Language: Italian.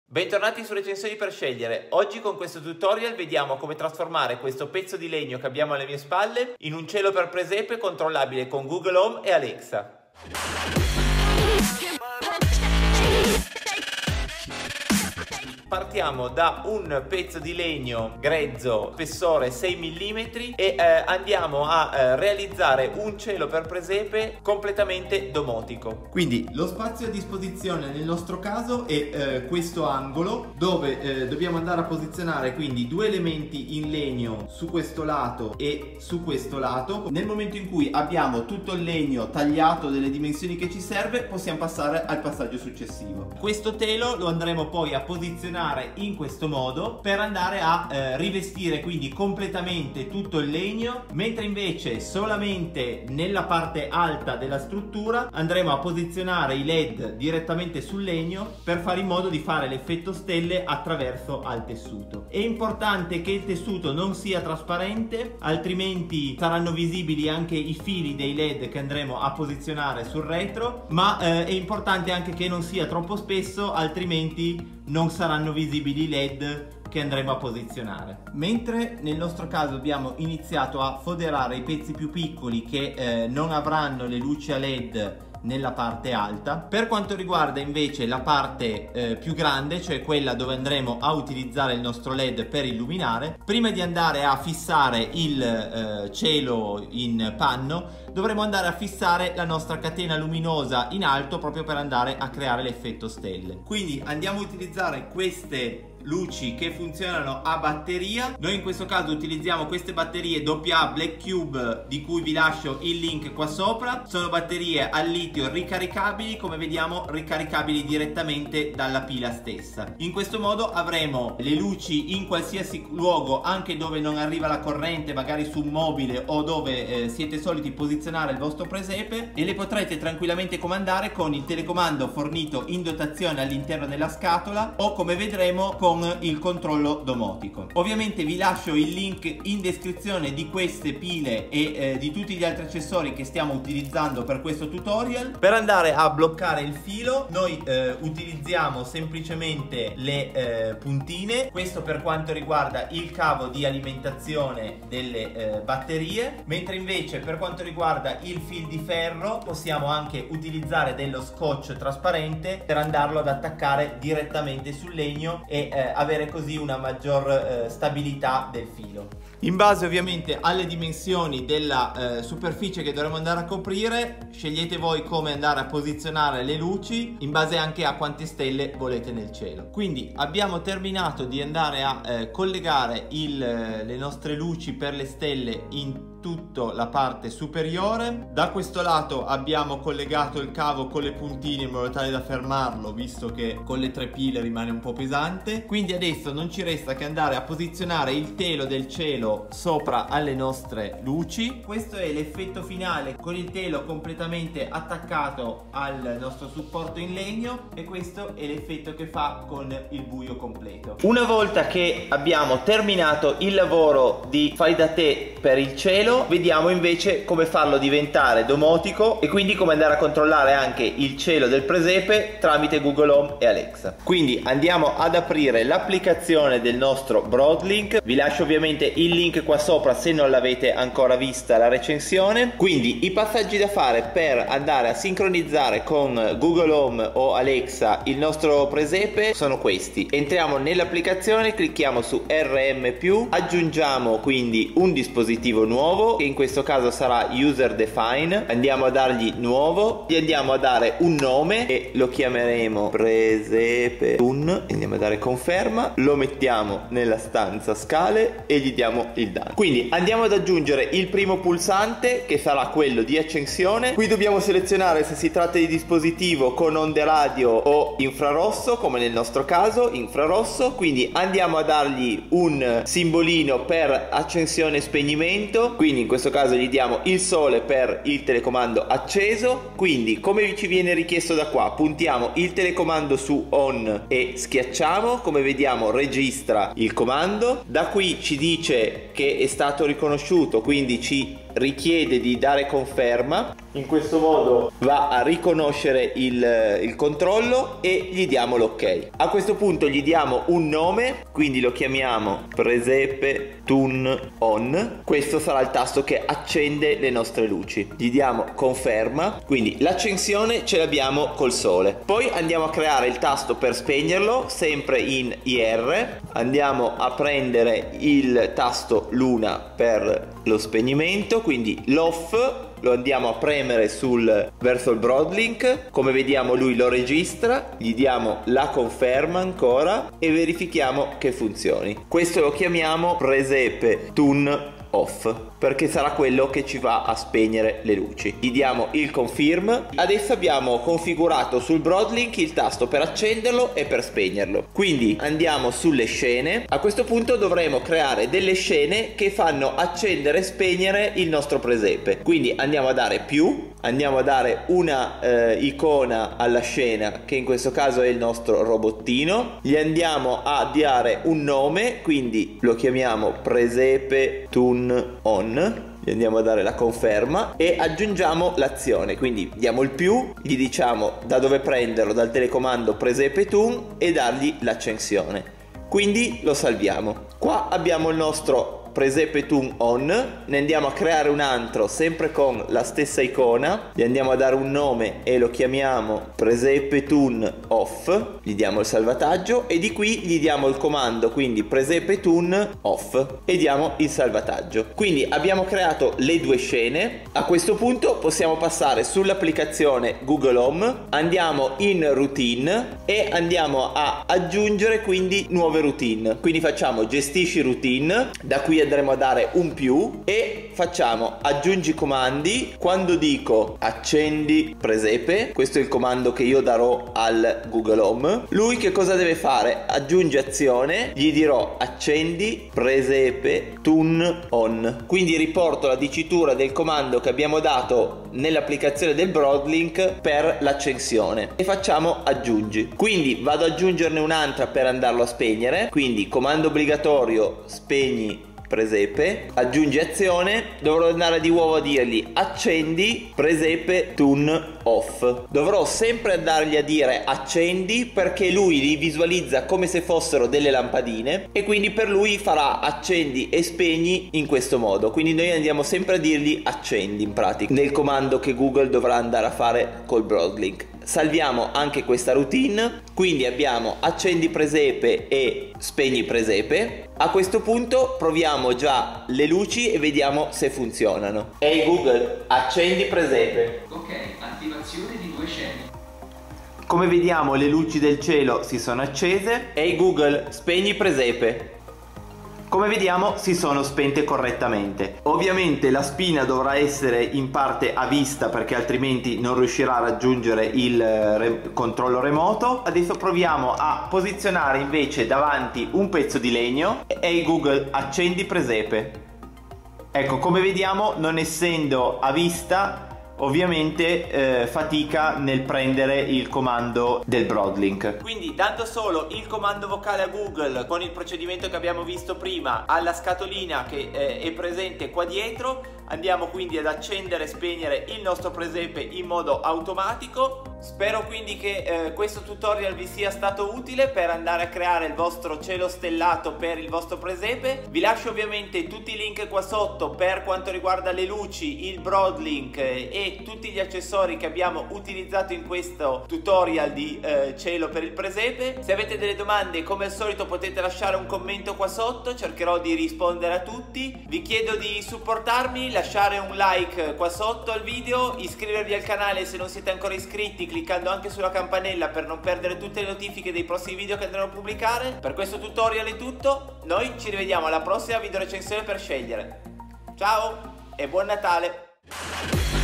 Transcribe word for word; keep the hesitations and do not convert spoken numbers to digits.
Bentornati su Recensioni per Scegliere. Oggi con questo tutorial vediamo come trasformare questo pezzo di legno che abbiamo alle mie spalle in un cielo per presepe controllabile con Google Home e Alexa. Partiamo da un pezzo di legno grezzo, spessore sei millimetri e eh, andiamo a eh, realizzare un cielo per presepe completamente domotico. Quindi lo spazio a disposizione nel nostro caso è eh, questo angolo dove eh, dobbiamo andare a posizionare quindi due elementi in legno su questo lato e su questo lato. Nel momento in cui abbiamo tutto il legno tagliato delle dimensioni che ci serve, possiamo passare al passaggio successivo. Questo telo lo andremo poi a posizionare in questo modo per andare a eh, rivestire quindi completamente tutto il legno, mentre invece solamente nella parte alta della struttura andremo a posizionare i led direttamente sul legno per fare in modo di fare l'effetto stelle attraverso al tessuto. È importante che il tessuto non sia trasparente, altrimenti saranno visibili anche i fili dei led che andremo a posizionare sul retro, ma eh, è importante anche che non sia troppo spesso, altrimenti non saranno visibili i led che andremo a posizionare. Mentre nel nostro caso abbiamo iniziato a foderare i pezzi più piccoli che eh, non avranno le luci a led nella parte alta. Per quanto riguarda invece la parte eh, più grande, cioè quella dove andremo a utilizzare il nostro led per illuminare, prima di andare a fissare il eh, cielo in panno dovremo andare a fissare la nostra catena luminosa in alto proprio per andare a creare l'effetto stelle. Quindi andiamo a utilizzare queste luci che funzionano a batteria. Noi in questo caso utilizziamo queste batterie A A Black Cube, di cui vi lascio il link qua sopra. Sono batterie al litio ricaricabili, come vediamo ricaricabili direttamente dalla pila stessa. In questo modo avremo le luci in qualsiasi luogo, anche dove non arriva la corrente, magari su un mobile o dove eh, siete soliti posizionare il vostro presepe, e le potrete tranquillamente comandare con il telecomando fornito in dotazione all'interno della scatola o, come vedremo, con il controllo domotico. Ovviamente vi lascio il link in descrizione di queste pile e eh, di tutti gli altri accessori che stiamo utilizzando per questo tutorial. Per andare a bloccare il filo noi eh, utilizziamo semplicemente le eh, puntine. Questo per quanto riguarda il cavo di alimentazione delle eh, batterie, mentre invece per quanto riguarda il fil di ferro possiamo anche utilizzare dello scotch trasparente per andarlo ad attaccare direttamente sul legno e eh, avere così una maggior eh, stabilità del filo. In base ovviamente alle dimensioni della eh, superficie che dovremo andare a coprire, scegliete voi come andare a posizionare le luci in base anche a quante stelle volete nel cielo. Quindi abbiamo terminato di andare a eh, collegare il, eh, le nostre luci per le stelle in tutta la parte superiore. Da questo lato abbiamo collegato il cavo con le puntine in modo tale da fermarlo, visto che con le tre pile rimane un po' pesante. Quindi adesso non ci resta che andare a posizionare il telo del cielo sopra alle nostre luci. Questo è l'effetto finale con il telo completamente attaccato al nostro supporto in legno, e questo è l'effetto che fa con il buio completo. Una volta che abbiamo terminato il lavoro di fai da te per il cielo, vediamo invece come farlo diventare domotico e quindi come andare a controllare anche il cielo del presepe tramite Google Home e Alexa. Quindi andiamo ad aprire l'applicazione del nostro Broadlink. Vi lascio ovviamente il link qua sopra se non l'avete ancora vista la recensione. Quindi i passaggi da fare per andare a sincronizzare con Google Home o Alexa il nostro presepe sono questi. Entriamo nell'applicazione, clicchiamo su R M più, aggiungiamo quindi un dispositivo nuovo che in questo caso sarà user define. Andiamo a dargli nuovo, gli andiamo a dare un nome e lo chiameremo presepe un, andiamo a dare conferma, lo mettiamo nella stanza scale e gli diamo il done. Quindi andiamo ad aggiungere il primo pulsante, che sarà quello di accensione. Qui dobbiamo selezionare se si tratta di dispositivo con onde radio o infrarosso, come nel nostro caso infrarosso. Quindi andiamo a dargli un simbolino per accensione e spegnimento, quindi in questo caso gli diamo il sole per il telecomando acceso. Quindi come ci viene richiesto da qua, puntiamo il telecomando su on e schiacciamo, come vediamo registra il comando. Da qui ci dice che è stato riconosciuto, quindi ci richiede di dare conferma. In questo modo va a riconoscere il, il controllo e gli diamo l'ok. A questo punto gli diamo un nome, quindi lo chiamiamo Presepe Tune On. Questo sarà il tasto che accende le nostre luci. Gli diamo conferma, quindi l'accensione ce l'abbiamo col sole. Poi andiamo a creare il tasto per spegnerlo, sempre in I R. Andiamo a prendere il tasto luna per lo spegnimento, quindi l'off lo andiamo a premere sul verso il Broadlink. Come vediamo lui lo registra, gli diamo la conferma ancora e verifichiamo che funzioni. Questo lo chiamiamo Presepe Tune Off, perché sarà quello che ci va a spegnere le luci. Gli diamo il confirm. Adesso abbiamo configurato sul Broadlink il tasto per accenderlo e per spegnerlo. Quindi andiamo sulle scene. A questo punto dovremo creare delle scene che fanno accendere e spegnere il nostro presepe. Quindi andiamo a dare più, andiamo a dare una eh, icona alla scena, che in questo caso è il nostro robottino. Gli andiamo a dare un nome, quindi lo chiamiamo Presepe Tune On. Gli andiamo a dare la conferma e aggiungiamo l'azione, quindi diamo il più, gli diciamo da dove prenderlo dal telecomando Presepe Tune e dargli l'accensione. Quindi lo salviamo. Qua abbiamo il nostro Presepe Tune On. Ne andiamo a creare un altro sempre con la stessa icona, gli andiamo a dare un nome e lo chiamiamo Presepe Tune Off. Gli diamo il salvataggio e di qui gli diamo il comando, quindi Presepe Tune Off, e diamo il salvataggio. Quindi abbiamo creato le due scene. A questo punto possiamo passare sull'applicazione Google Home, andiamo in routine e andiamo a aggiungere quindi nuove routine. Quindi facciamo gestisci routine, da qui andremo a dare un più e facciamo aggiungi comandi. Quando dico accendi presepe, questo è il comando che io darò al Google Home, lui che cosa deve fare? Aggiungi azione, gli dirò accendi presepe Tune On. Quindi riporto la dicitura del comando che abbiamo dato nell'applicazione del Broadlink per l'accensione e facciamo aggiungi. Quindi vado ad aggiungerne un'altra per andarlo a spegnere, quindi comando obbligatorio spegni presepe, aggiungi azione, dovrò andare di nuovo a dirgli accendi presepe Tune Off. Dovrò sempre andargli a dire accendi perché lui li visualizza come se fossero delle lampadine e quindi per lui farà accendi e spegni in questo modo. Quindi noi andiamo sempre a dirgli accendi in pratica nel comando che Google dovrà andare a fare col Broadlink. Salviamo anche questa routine, quindi abbiamo accendi presepe e spegni presepe. A questo punto proviamo già le luci e vediamo se funzionano. Ehi Google, accendi presepe. Ok, attivazione di due scene. Come vediamo le luci del cielo si sono accese. Ehi Google, spegni presepe. Come vediamo si sono spente correttamente. Ovviamente la spina dovrà essere in parte a vista perché altrimenti non riuscirà a raggiungere il re- controllo remoto. Adesso proviamo a posizionare invece davanti un pezzo di legno. Ehi Google, accendi presepe. Ecco, come vediamo, non essendo a vista, ovviamente eh, fatica nel prendere il comando del Broadlink. Quindi dando solo il comando vocale a Google con il procedimento che abbiamo visto prima alla scatolina che eh, è presente qua dietro, andiamo quindi ad accendere e spegnere il nostro presepe in modo automatico. Spero quindi che eh, questo tutorial vi sia stato utile per andare a creare il vostro cielo stellato per il vostro presepe. Vi lascio ovviamente tutti i link qua sotto per quanto riguarda le luci, il Broadlink eh, e tutti gli accessori che abbiamo utilizzato in questo tutorial di eh, cielo per il presepe. Se avete delle domande, come al solito potete lasciare un commento qua sotto, cercherò di rispondere a tutti. Vi chiedo di supportarmi, lasciare un like qua sotto al video, iscrivervi al canale se non siete ancora iscritti cliccando anche sulla campanella per non perdere tutte le notifiche dei prossimi video che andrò a pubblicare. Per questo tutorial è tutto, noi ci rivediamo alla prossima video recensione per scegliere. Ciao e buon Natale!